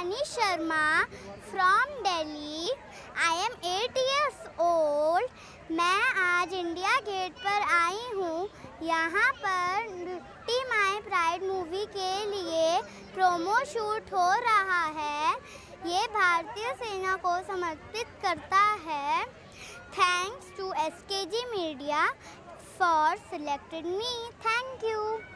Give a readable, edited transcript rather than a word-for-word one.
Shivani Sharma from Delhi. I am 8 years old. मैं आज India gate पर आई हूँ। यहाँ पर टी माई प्राइड मूवी के लिए प्रोमो शूट हो रहा है। ये भारतीय सेना को समर्पित करता है। Thanks to SKG Media for selected me. Thank you.